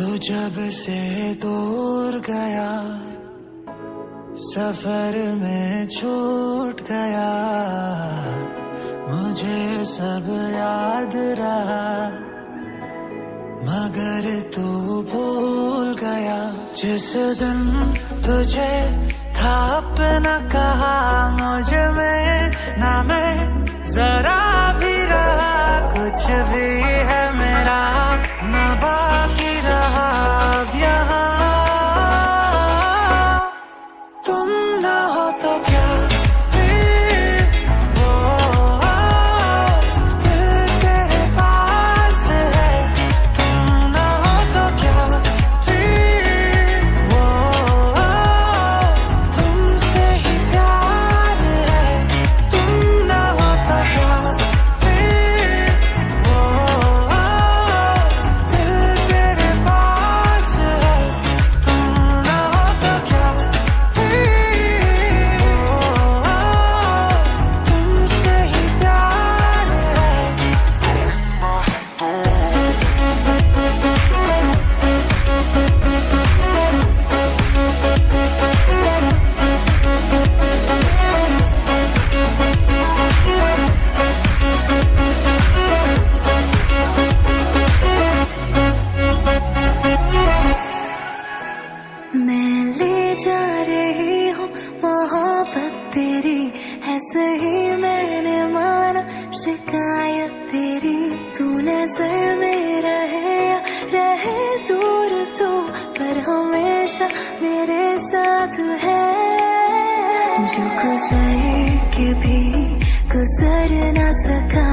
तू जब से दूर गया, सफर में छूट गया, मुझे सब याद रहा, मगर तू भूल गया। जिस दिन तुझे था अपना कहा, मुझ में ना मैं जरा भी रहा, कुछ भी है मेरा न बाकी रहा। अब यहाँ तुम ना हो तो क्या, जा रही हूँ मोहब्बत तेरी है सही, मैंने माना शिकायत तेरी। तू नजर में रहे या रहे दूर तू, पर हमेशा मेरे साथ है। जो गुजर के भी गुजर ना सका,